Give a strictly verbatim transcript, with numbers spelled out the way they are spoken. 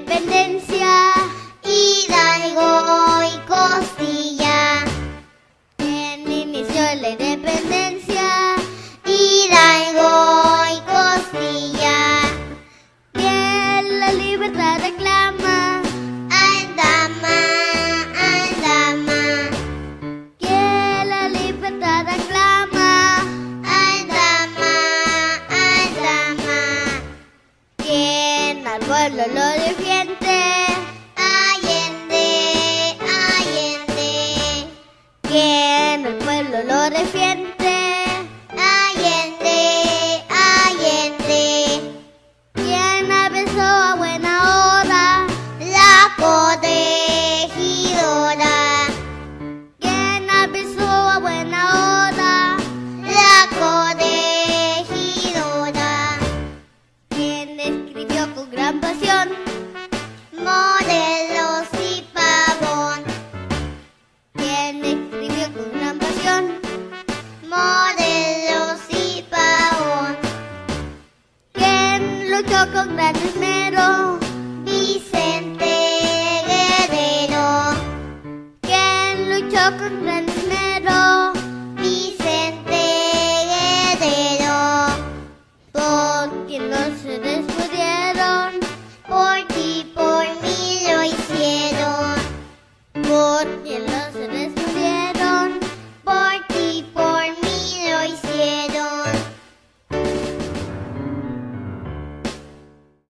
independencia, Hidalgo y Costilla. ¿Quién inició la independencia? Hidalgo y Costilla. ¿Quién la libertad reclama? Aldama, Aldama. ¿Quién la libertad reclama? Aldama, Aldama. ¿Quién al pueblo lo defiende? Allende, Allende. ¿Quién al pueblo lo defiende?